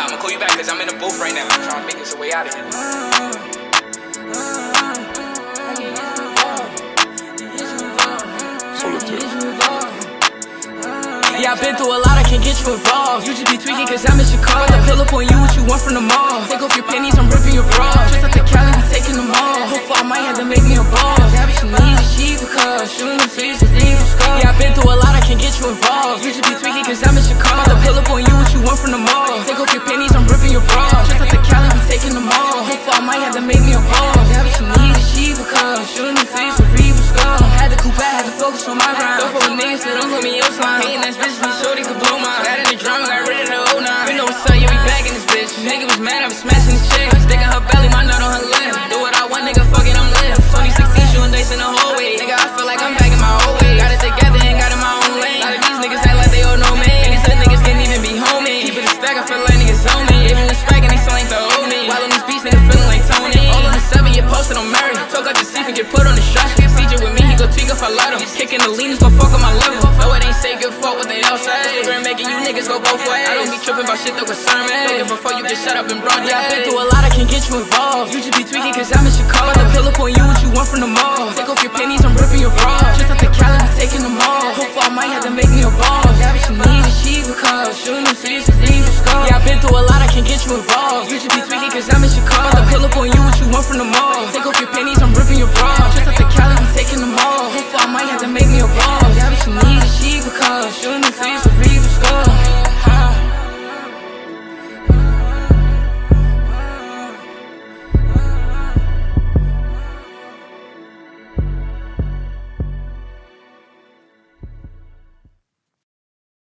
I'ma call you back cause I'm in the booth right now. I'm trying to make this a way out of here. Yeah, I've been through a lot, I can't get you involved. You just be tweaking cause I miss your car. The pill up on you, what you want from the mall. Take off your panties, I'm ripping your bra. Just out the Cali, we taking them all. Hopefully I might have to make me a ball. That bitch you need is cheap because shooting the face with evil skull. Yeah, I've been through a lot, I can't get you involved. You just be tweaking cause I miss your car. The pill up on you, what you want from the mall. Take off your panties, I'm ripping your bra. Just out the Cali, we taking them all. Hopefully I might have to make me a ball. That bitch you need is cheap because shooting the face with evil skull. Had to coupe back, had to focus on my grind. Don't fuck with niggas, so don't put me your slime. Hating that bitch, be sure they could blow mine. Got in the drama, got rid of the old nine. You know what's up, yeah, we back in this bitch. Nigga was mad, I was smashing this chick. Sticking her belly, my nut on her lip. Do what I want, nigga, fuck it, I'm lit. 2016, shooting dates in the hallway. Nigga, I feel like I'm back in my old way. Got it together and got in my own lane. A lot of these niggas act like they all know me. Niggas said niggas can't even be homie. Keep it a stack, I feel like niggas own me. Gave them respect and they sound like the old me. While on these beats, niggas feeling like Tony. All on the 7, you posted on Mary. Talk out the seat and get put on the shot. CJ with me, he go tweak if I let him. Kicking the lean, gon' fuck on my level. No, it ain't say good fuck what they all say. Instagram making you niggas go both ways. I don't be tripping about shit that concern me. Don't give a fuck, you get shut up and broad. Yeah, I've been through a lot, I can't get you involved. You just be tweaking cause I miss your car. The pill up on you, what you want from the mall. Take off your panties, I'm ripping your bra. Just out the Cali, we taking them all. Hopefully I might have to make me a ball. That bitch you need is cheap because shooting them face with evil skull. Yeah, I've been through a lot, I can't get you involved. You just be tweaking cause I miss your car. The pill up on you, what you want from the mall.